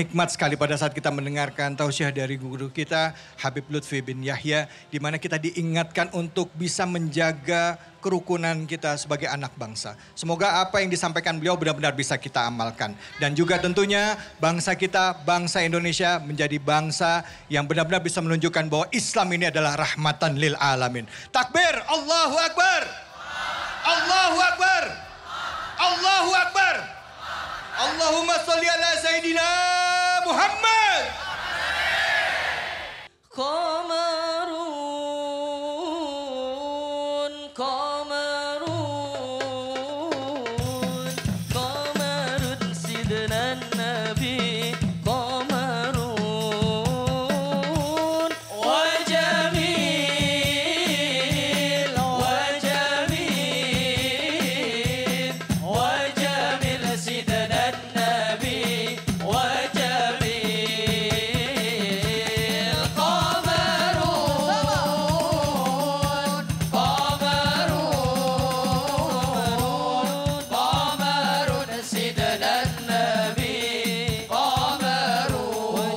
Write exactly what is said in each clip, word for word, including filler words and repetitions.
nikmat sekali pada saat kita mendengarkan tausiah dari guru kita Habib Lutfi bin Yahya, di mana kita diingatkan untuk bisa menjaga kerukunan kita sebagai anak bangsa. Semoga apa yang disampaikan beliau benar-benar bisa kita amalkan. Dan juga tentunya bangsa kita, bangsa Indonesia menjadi bangsa yang benar-benar bisa menunjukkan bahwa Islam ini adalah rahmatan lil alamin. Takbir, Allahu Akbar. Allahu Akbar. Allahu Akbar. Allahumma sholli ala Sayyidina Muhammad. Qamarun, qamarun, qamarun sidna Nabi, qamarun, wa jamil, wa jamil, wa jamil sidna Nabi, wa jamil, qamarun, qamarun, qamarun sidna Nabi, qamarun, wa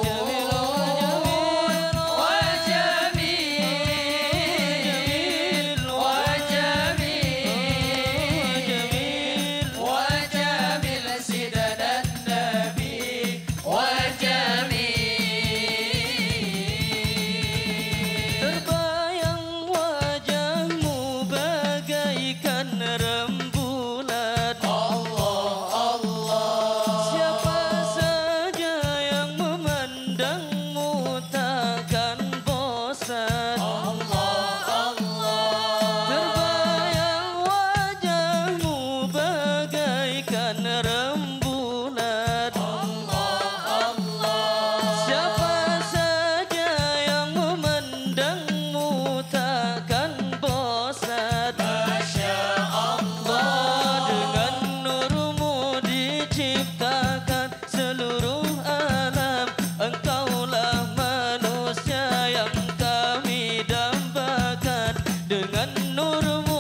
jamil, wa jamil, wa jamil sidna Nabi, wa jamil. Terbayang wajahmu bagaikan rembulan. Allah, Allah. Siapa saja yang memandangmu takkan bosan. Allah, Allah. Terbayang wajahmu bagaikan rembulan. Allah, Allah. Siapa saja yang memandangmu takkan bosan. Masya Allah. Dengan nurmu diciptakan seluruh alam. Engkaulah manusia yang kami dambakan. Dengan nurmu